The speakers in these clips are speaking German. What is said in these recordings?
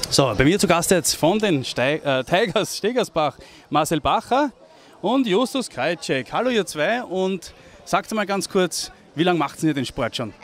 So, bei mir zu Gast jetzt von den Tigers Stegersbach Marcel Bacher und Justus Krajicek. Hallo ihr zwei und sagt mal ganz kurz, wie lange macht ihr den Sport schon?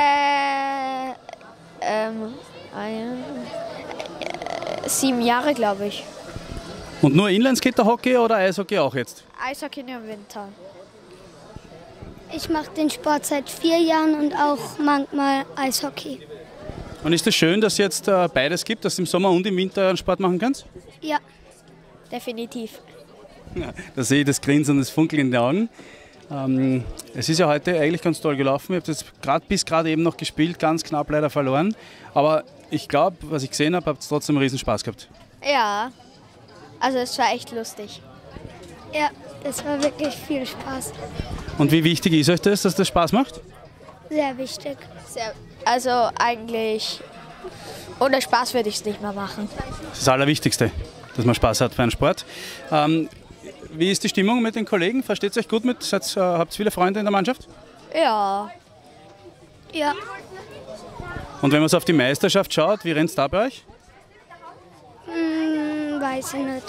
7 Jahre, glaube ich. Und nur Inlineskater-Hockey oder Eishockey auch jetzt? Eishockey nur im Winter. Ich mache den Sport seit 4 Jahren und auch manchmal Eishockey. Und ist es schön, dass es jetzt beides gibt, dass du im Sommer und im Winter einen Sport machen kannst? Ja, Definitiv. Ja, da sehe ich das Grinsen und das Funkeln in den Augen. Es ist ja heute eigentlich ganz toll gelaufen. Ich habe jetzt bis gerade eben noch gespielt, ganz knapp leider verloren. Aber ich glaube, was ich gesehen habe, habt ihr trotzdem einen riesen Spaß gehabt. Ja, also es war echt lustig. ja, es war wirklich viel Spaß. Und wie wichtig ist euch das, dass das Spaß macht? Sehr wichtig. Also eigentlich ohne Spaß würde ich es nicht mehr machen. Das ist das Allerwichtigste, dass man Spaß hat für einen Sport. Wie ist die Stimmung mit den Kollegen? Versteht ihr euch gut mit? Habt ihr viele Freunde in der Mannschaft? Ja, Ja, Und wenn man so auf die Meisterschaft schaut, wie rennt es da bei euch? weiß ich nicht.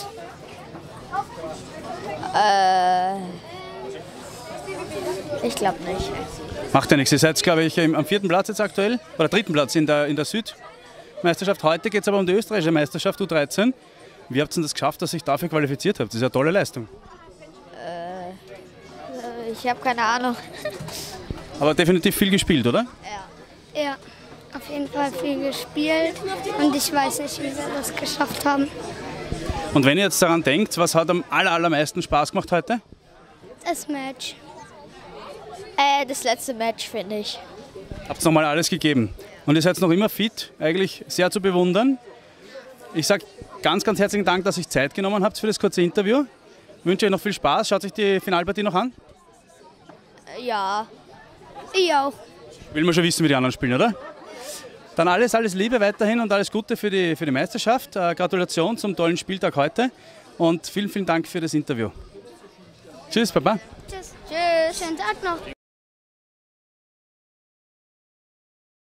ich glaube nicht. Macht ja nichts. Ihr seid, glaube ich, am 4. Platz jetzt aktuell, oder 3. Platz in der Südmeisterschaft. Heute geht es aber um die österreichische Meisterschaft U13. Wie habt ihr denn das geschafft, dass ihr euch dafür qualifiziert habt? Das ist eine tolle Leistung. Ich habe keine Ahnung. Aber definitiv viel gespielt, oder? Ja, auf jeden Fall viel gespielt und ich weiß nicht, wie wir das geschafft haben. Und wenn ihr jetzt daran denkt, was hat am allermeisten Spaß gemacht heute? Das Match. Das letzte Match, finde ich. Habt nochmal alles gegeben. Und ihr seid noch immer fit, eigentlich sehr zu bewundern. Ich sage ganz herzlichen Dank, dass ihr euch Zeit genommen habt für das kurze Interview. Ich wünsche euch noch viel Spaß. Schaut euch die Finalpartie noch an. Ja. Ich auch. Will man schon wissen, wie die anderen spielen, oder? Dann alles Liebe weiterhin und alles Gute für die Meisterschaft. Gratulation zum tollen Spieltag heute und vielen Dank für das Interview. Tschüss, Papa. Tschüss. Tschüss. Schönen Tag noch.